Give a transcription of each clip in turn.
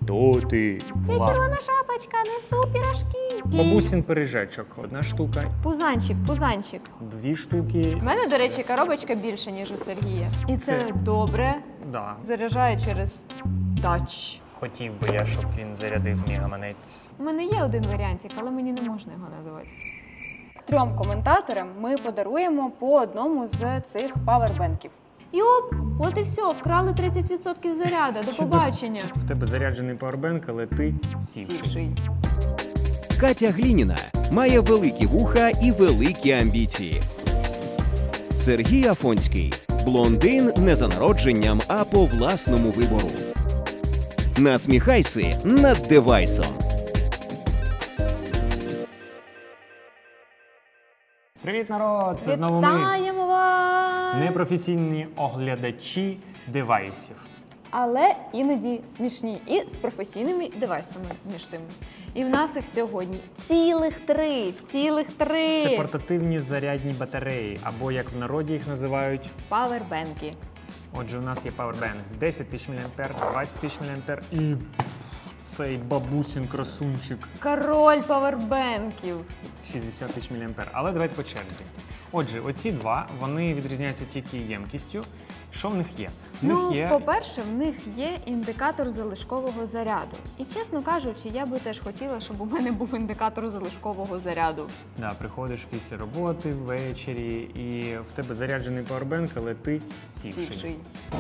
Хто ти? Я Клас. червона шапочка, несу пірашки. Бабусин пиріжечок. Одна штука. Пузанчик, пузанчик. 2 штуки. У мене, до речі, коробочка більше, ніж у Сергія. І це добре. Да. Заряджає через тач. Хотів би я, щоб він зарядив мегаманець. У мене є один варіантик, але мені не можна його називати. 3 коментаторам ми подаруємо по одному з цих павербенків. І оп, от і все, вкрали 30% заряду. До побачення. В тебе заряджений пауербенк, але ти сівший. Катя Глініна має великі вуха і великі амбіції. Сергій Афонський – блондин не за народженням, а по власному вибору. Насміхайся над девайсом. Привіт, народ! Це знову ми. Вітаємо вас! Непрофесійні оглядачі девайсів. Але іноді смішні. І з професійними девайсами між тим. І в нас їх сьогодні цілих 3. Це портативні зарядні батареї, або як в народі їх називають Павербенки. Отже, у нас є пауербенк 10 000 мА, 20 000 мА і цей бабусин красунчик Король павербенків. 60 000 мА. Але давайте по черзі. Отже, оці два, вони відрізняються тільки ємкістю. Що в них є? По-перше, в них є індикатор залишкового заряду. І, чесно кажучи, я би теж хотіла, щоб у мене був індикатор залишкового заряду. Да, приходиш після роботи ввечері і в тебе заряджений пауербенк, але ти сівший.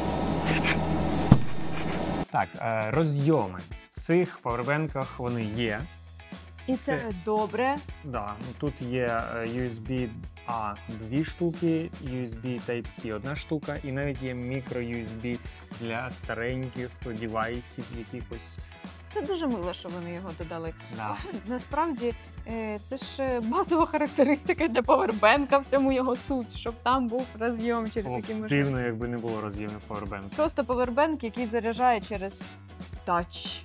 Так, розйоми. В цих пауербенках вони є. І це добре. Да, тут є USB-A 2 штуки, USB Type-C 1 штука, і навіть є мікро-USB для стареньких девайсів якихось. Це дуже мило, що вони його додали. Да. Насправді, це ж базова характеристика для павербенка, в цьому його суть, щоб там був розйом через який можна. Дивно, якби не було роз'ємних павербенків. Просто павербенк, який заряджає через тач.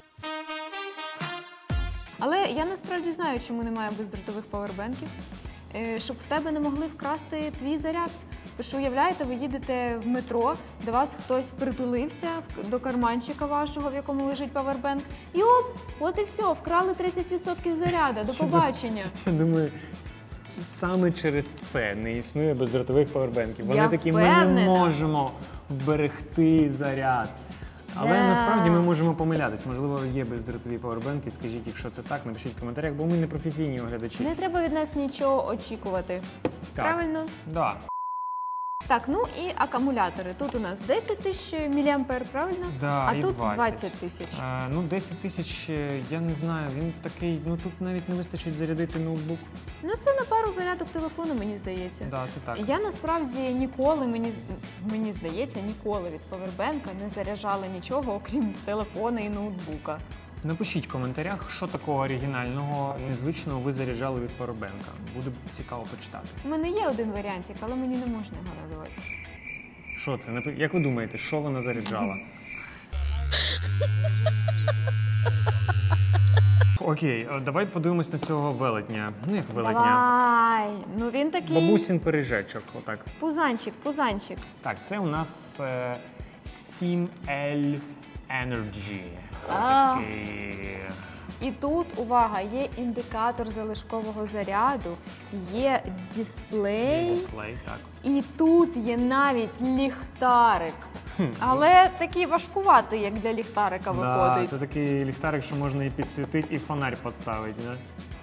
Але я насправді знаю, чому немає бездротових павербенків. Щоб в тебе не могли вкрасти твій заряд. Тому що, уявляєте, ви їдете в метро, до вас хтось притулився до карманчика вашого, в якому лежить павербенк, і оп, от і все, вкрали 30% заряду. До побачення. Я думаю, саме через це не існує бездротових павербенків. Вони такі, ми не можемо вберегти заряд. Але насправді ми можемо помилятись. Можливо, є бездротові павербенки. Скажіть, якщо це так, напишіть в коментарях, бо ми не професійні оглядачі. Не треба від нас нічого очікувати. Так. Правильно? Да. Так, ну і акумулятори. Тут у нас 10 000 мА, правильно? Да, а і тут 20 000. Ну, 10 000, я не знаю, він такий, ну тут навіть не вистачить зарядити ноутбук. Ну це на пару зарядок телефону, мені здається. Да, це так. Я насправді ніколи, мені здається, ніколи від павербенка не заряджала нічого, окрім телефона і ноутбука. Напишіть в коментарях, що такого оригінального, незвичного ви заряджали від павербенка. Буде цікаво почитати. У мене є один варіантик, але мені не можна його називати. Що це? Як ви думаєте, що вона заряджала? Окей, давай подивимось на цього велетня. Ну, як велетня? Давай! Ну він такий... Бабусин пиріжечок, отак. Пузанчик, пузанчик. Так, це у нас 7L Energy. Такий... І тут, увага, є індикатор залишкового заряду, є дисплей, так. і тут є навіть ліхтарик. Але такий важкуватий, як для ліхтарика виходить. Це такий ліхтарик, що можна і підсвітити, і фонарь поставити. Не?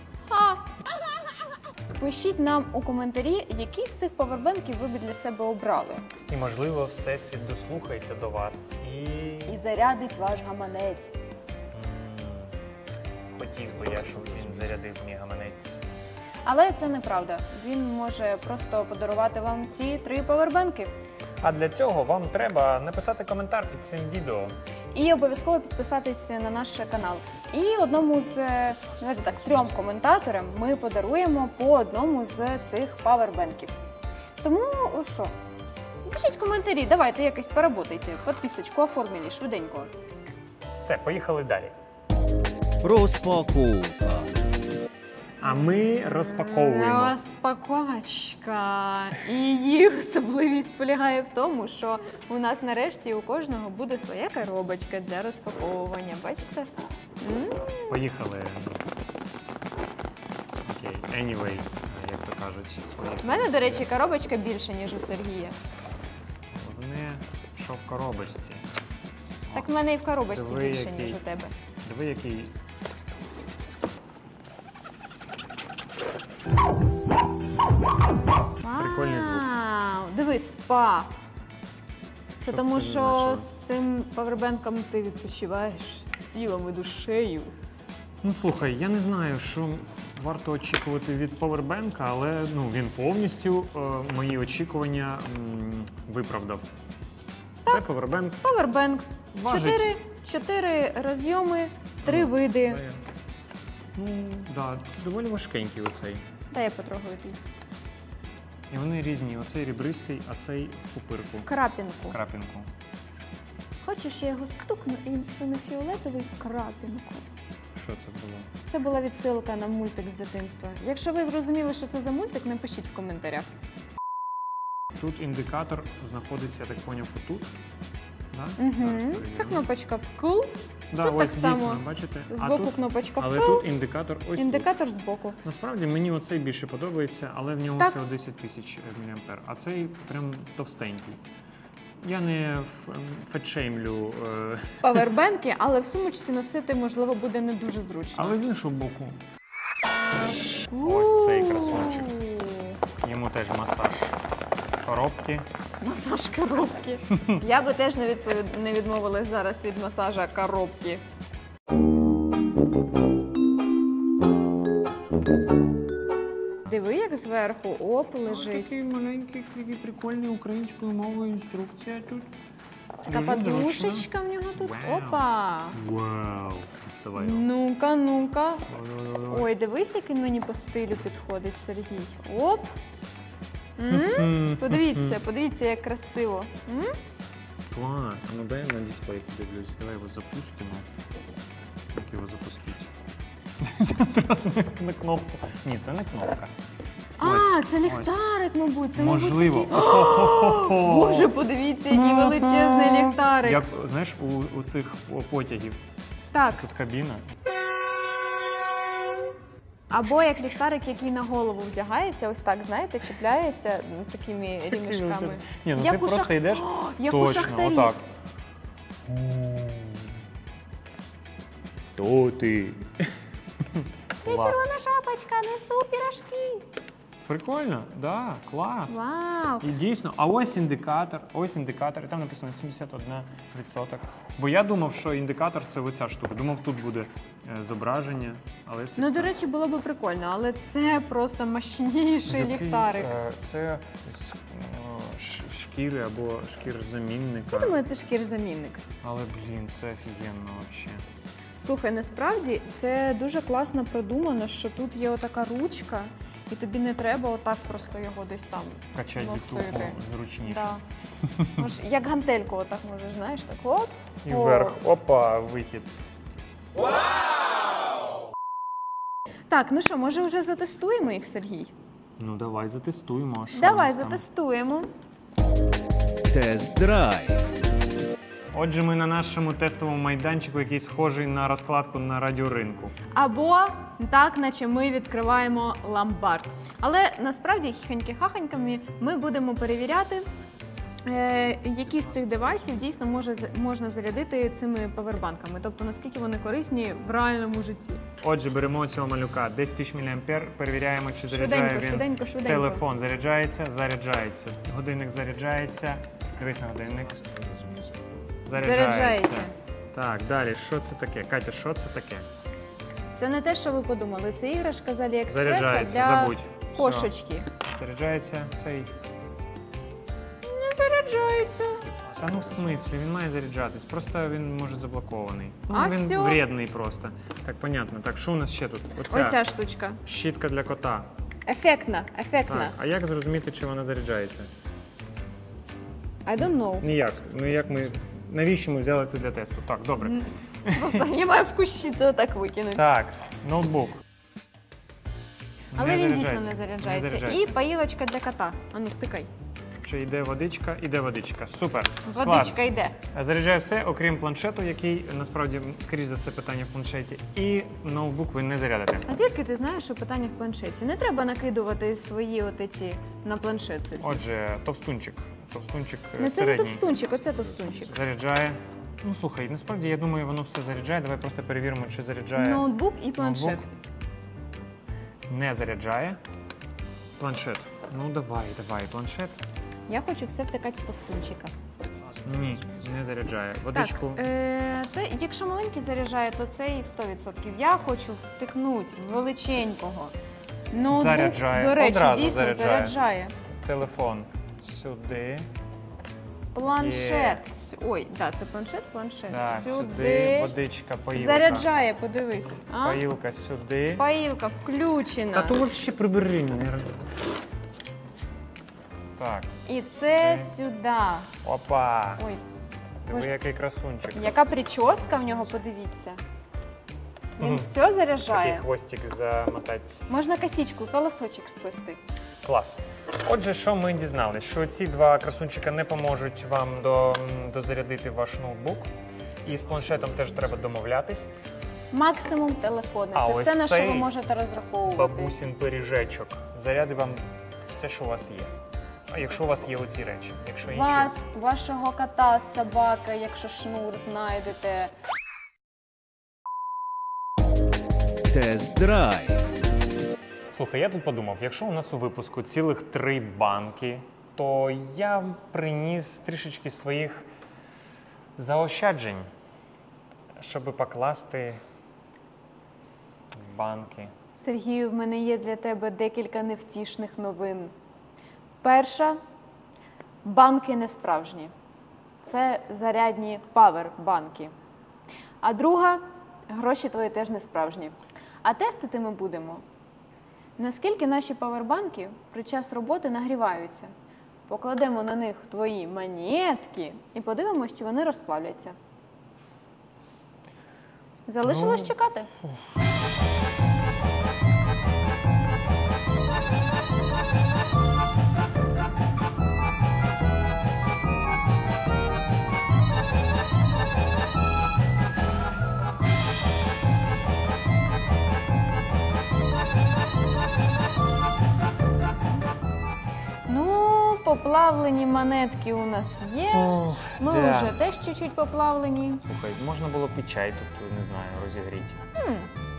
Пишіть нам у коментарі, який з цих павербенків ви б для себе обрали. І, можливо, Всесвіт дослухається до вас І зарядить ваш гаманець. Хотів би я, щоб він зарядив мій гаманець. Але це неправда. Він може просто подарувати вам ці 3 павербенки. А для цього вам треба написати коментар під цим відео. І обов'язково підписатись на наш канал. І одному з, давайте так, 3 коментаторам ми подаруємо по одному з цих павербенків. Тому, що, пишіть коментарі, давайте якось поработайте. Підписочку оформили швиденько. Все, поїхали далі. Розпаковка. А ми розпаковуємо. Розпаковочка. І її особливість полягає в тому, що у нас нарешті у кожного буде своя коробочка для розпаковування. Бачите? Поїхали. Окей, anyway, як то кажуть. У мене, до речі, коробочка більша, ніж у Сергія. Головне, що в коробочці. Так в мене і в коробочці Диви, більше, який. ніж у тебе. Диви, який. Прикольний звук. Вау, дивись, спа. Це Щоб тому, це не що значило. з цим павербенком ти відпочиваєш тілом і душею. Ну слухай, я не знаю, що варто очікувати від павербенка, але він повністю мої очікування виправдав. Це павербенк. Павербенк. Важить. 4 розйоми, 3 види. Доволі важкенький оцей. Дай я потрогаю твій. І вони різні. Оцей рібристий, а цей в пупирку. Крапінку. Крапінку. Хочеш, я його стукну і він стане фіолетовий в крапінку. Що це було? Це була відсилка на мультик з дитинства. Якщо ви зрозуміли, що це за мультик, напишіть в коментарях. Тут індикатор знаходиться, я так поняв, отут. Да? Угу. Зараз Це перевіримо. кнопочка «Вкл», Да, тут ось так само. дійсно, бачите? збоку тут, кнопочка але «Вкл», тут індикатор ось тут. індикатор збоку. Насправді мені оцей більше подобається, але в нього Так. всього 10 тисяч мА, а цей прям товстенький. Я не фетшеймлю, Павербенки, але в сумочці носити, можливо, буде не дуже зручно. але з іншого боку. Ось цей красунчик. Йому теж масаж коробки. Масаж коробки. Я би теж не відмовилась зараз від масажа коробки. Диви, як зверху лежить. Такий маленький, такий прикольний українською мовою інструкція тут. Така Дуже зручно. подушечка в нього тут. Вау. Опа! Вау! Доставай його. Ну-ка, ну-ка. Ой-ой-ой. Ой, дивись, як він мені по стилю підходить, Сергій. Оп! М? Подивіться, як красиво. М? Клас, а ну дай я на дисплей подивлюсь. Давай його запустимо. Як його запустити? Одразу на кнопку. Ні, це не кнопка. А, це ось. ліхтарик, мабуть. Це, Можливо. Мабуть, такий... Боже, подивіться, який величезний ліхтарик. Як, знаєш, у цих потягів. Так, Тут кабіна. або як ліхтарик, який на голову вдягається, ось так, знаєте, чіпляється такими рімішками. Ні, ну Як ти у просто йдеш, як у точно, шахтарів. отак. То ти. Я Клас. червона шапочка, несу пірашки. Прикольно, да, клас. Вау. І дійсно, а ось індикатор, і там написано 71%. Бо я думав, що індикатор це оця штука. Думав, тут буде зображення, але це Ну, до так. речі, було б прикольно, але це просто мощніший Який, ліхтарик. Це з шкіри або шкірзамінника. Я думаю, це шкірзамінник. Але, блін, це офігенно взагалі. Слухай, насправді це дуже класно продумано, що тут є отака ручка, і тобі не треба отак просто його десь там Качать бітуху носити. зручніше. Да. Як гантельку отак можеш, знаєш, так от. І вверх, опа, вихід. Так, ну що, може вже затестуємо їх, Сергій? Ну, давай затестуємо. Що у Давай нас там? затестуємо. Тест-драйв. Отже, ми на нашому тестовому майданчику, який схожий на розкладку на радіоринку. Або так, наче ми відкриваємо ломбард. Але насправді хіхоньки-хахоньками ми будемо перевіряти, які з цих девайсів дійсно можна зарядити цими павербанками. Тобто, наскільки вони корисні в реальному житті. Отже, беремо цього малюка 10 тисяч мА, перевіряємо, чи заряджає Швиденько, він. швиденько. Телефон заряджається, годинник заряджається. Дивись на годинник. Заряджається. Так, далі, що це таке? Катя, що це таке? Це не те, що ви подумали. Це іграшка з Аліекспреса Заряджається, для забудь. Все. кошечки. Заряджається цей. Не заряджається. А ну в смислі, він має заряджатись, просто він може заблокований. А Він всьо? вредний просто. Так, понятно. Так, що у нас ще тут? Оця штучка. Щітка для кота. Ефектна. Так, а як зрозуміти, чи вона заряджається? I don't know. Ніяк. Ну як ми. Навіщо ми взяли це для тесту? Так, добре. Просто я маю в кущі це отак викинути. Так, ноутбук. Але Не він дійсно заряджається. не Не заряджається. заряджається. І поїлочка для кота. А ну, втикай. Чи йде водичка? Іде водичка. Супер. Водичка Клас. йде. Заряджає все, окрім планшету, який насправді, скоріш за все, питання в планшеті. І ноутбук ви не зарядите. А звідки ти знаєш, що питання в планшеті? Не треба накидувати свої отеці на планшет. Сергій. Отже, товстунчик. Товстунчик Ну це не середній. товстунчик, оце товстунчик. Заряджає. Ну слухай, насправді я думаю, воно все заряджає. Давай просто перевіримо, чи заряджає. Ноутбук і планшет. Ноутбук. Не заряджає. Планшет. Ну давай, планшет. Я хочу все втикати в товстунчика. Ні, не заряджає. Водичку. Якщо маленький заряджає, то це і 100%. Я хочу втикнути в величенького. Ноутбук, Заряджає. до речі, Одразу дійсно заряджає. Телефон сюди. Планшет. Ой, так, це планшет. Да, сюди. Водичка, поїлка. Заряджає, подивись. А? Поїлка сюди. Поїлка включена. Та то взагалі прибери. Так. І це сюди. Опа. Ой, Ви Боже. який красунчик. яка прическа в нього, подивіться. Він Мгм. все Такий заряджає. хвостик замотать. Можна косичку, колосочок сплести. Клас. Отже, що ми дізналися? Що ці два красунчика не поможуть вам дозарядити ваш ноутбук. І з планшетом теж треба домовлятись. Максимум телефони. А Це ось все, на що цей ви можете розраховувати. Бабусін пиріжечок. Заряди вам все, що у вас є. А якщо у вас є оці речі. Якщо інші... Вас, вашого кота, собака, якщо шнур знайдете. Тест-драйв. Слухай, я тут подумав, якщо у нас у випуску цілих 3 банки, то я приніс трішечки своїх заощаджень, щоб покласти в банки. Сергію, в мене є для тебе декілька невтішних новин. Перша – банки не справжні. Це зарядні павер-банки. А друга – гроші твої теж не справжні. А тестити ми будемо, наскільки наші павербанки під час роботи нагріваються. Покладемо на них твої монетки і подивимося, чи вони розплавляться. Залишилось чекати. Ну, поплавлені монетки у нас є. Ми да. вже теж чуть-чуть поплавлені. Слухай, можна було б і чай тут, не знаю, розігріти.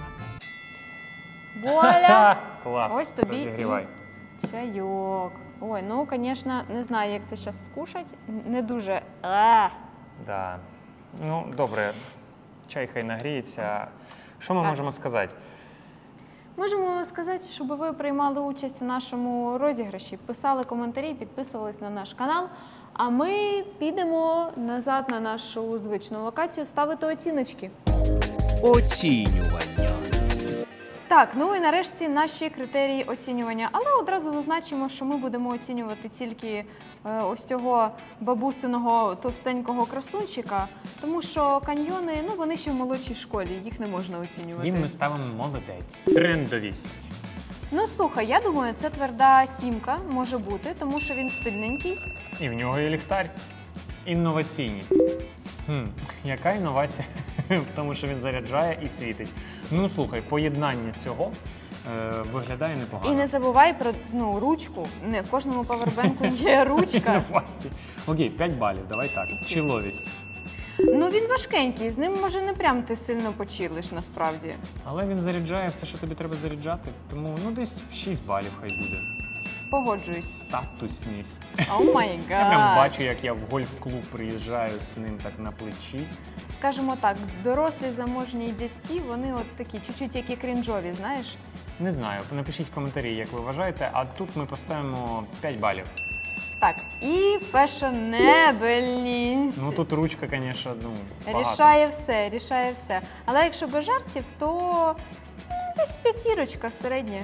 Вуаля! Клас, Ось тобі розігрівай. і чайок. Ой, ну, звісно, не знаю, як це зараз скушати. Не дуже. Да. Ну, добре, чай хай нагріється. Що ми Так. можемо сказати? Можемо сказати, щоб ви приймали участь в нашому розіграші, писали коментарі, підписувались на наш канал. А ми підемо назад на нашу звичну локацію ставити оціночки. Оцінювання. Так, ну і нарешті наші критерії оцінювання. Але одразу зазначимо, що ми будемо оцінювати тільки ось цього бабусиного товстенького красунчика, тому що каньйони, ну вони ще в молодшій школі, їх не можна оцінювати. Їм ми ставимо молодець. Трендовість. Ну слухай, я думаю, це тверда 7 може бути, тому що він стильненький. І в нього є ліхтар. Інноваційність. Яка інновація в тому, що він заряджає і світить? Ну, слухай, поєднання цього виглядає непогано. І не забувай про ручку. Не в кожному павербенку є ручка. Інновації. Окей, 5 балів, давай так. Чиловість. Ну він важкенький, з ним може не прям ти сильно почилиш насправді. Але він заряджає все, що тобі треба заряджати. Тому ну десь 6 балів хай буде. Погоджуюсь. Статусність. О май Я прям гад. бачу, як я в гольф-клуб приїжджаю з ним так на плечі. Скажімо так, дорослі заможні дядьки, вони от такі, чуть-чуть які крінжові, знаєш? Не знаю, напишіть в коментарі, як ви вважаєте, а тут ми поставимо 5 балів. Так, і фешенебельність. Ну тут ручка, звісно, багато. Рішає все. Але якщо без жартів, то десь 5 середня.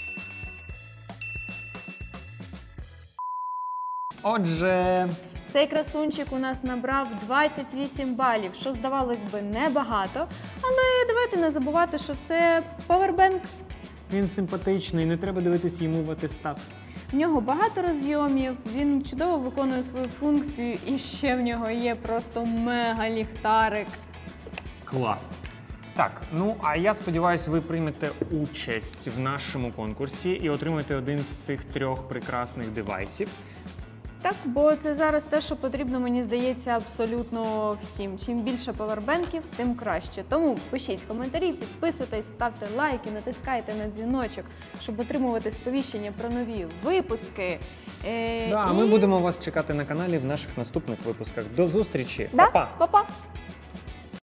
Отже, Цей красунчик у нас набрав 28 балів, що, здавалось би, небагато. Але давайте не забувати, що це павербенк. він симпатичний, не треба дивитися йому в атестат. В нього багато розйомів, він чудово виконує свою функцію, і ще в нього є просто мега-ліхтарик. Клас. Так, ну а я сподіваюся, ви приймете участь в нашому конкурсі і отримаєте один з цих 3 прекрасних девайсів. Так, бо це зараз те, що потрібно, мені здається, абсолютно всім. Чим більше павербенків, тим краще. Тому пишіть коментарі, підписуйтесь, ставте лайки, натискайте на дзвіночок, щоб отримувати сповіщення про нові випуски. Ми будемо вас чекати на каналі в наших наступних випусках. До зустрічі! Да? Па-па! Па-па!